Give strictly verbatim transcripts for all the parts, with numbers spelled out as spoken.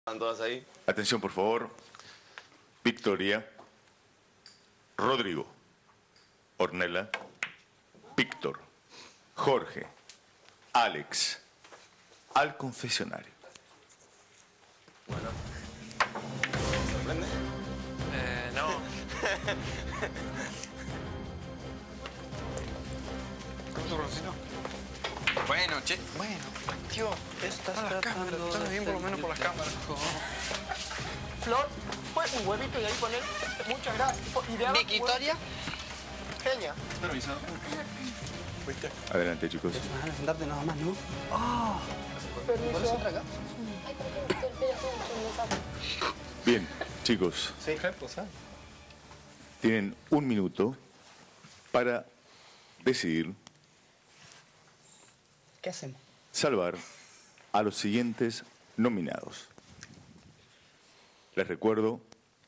Están todas ahí. Atención, por favor. Victoria, Rodrigo, Ornella, Víctor, Jorge, Alex, al confesionario. Bueno. ¿Se sorprende? Eh, no. Bueno, che. Bueno, tío, Estás las cámaras, están bien por lo menos por las cámaras. Flor, pues un huevito y ahí poner. Muchas gracias. ¿Y de Vicky, Victoria. Genia. Permiso. Adelante, chicos. Vas a sentarte nada más, ¿no? Ah, permiso. acá? Ay, ¿por qué me estoy esperando? Bien, chicos. Sí, posar. Tienen un minuto para decidir ¿Qué hacemos? salvar a los siguientes nominados. Les recuerdo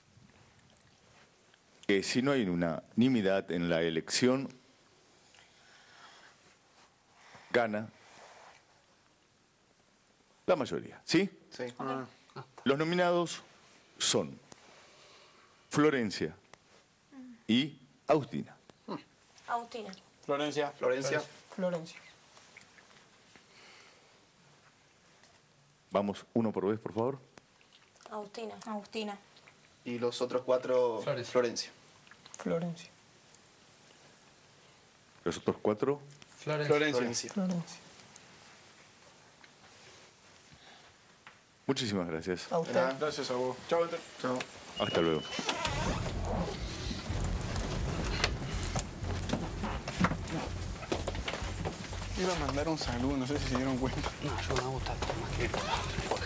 que si no hay unanimidad en la elección, gana la mayoría, ¿sí? Sí. Ah, Los nominados son Florencia y Agustina. Agustina. Florencia. Florencia. Florencia. Vamos uno por vez, por favor. Agustina. Agustina. Y los otros cuatro, Florencia. Florencia. Florencia. Los otros cuatro. Florencia. Florencia. Muchísimas gracias. A usted. Gracias a vos. Chao, Walter. Chao. Hasta luego. Iba a mandar un saludo, no sé si se dieron cuenta. no, yo me gusta más que...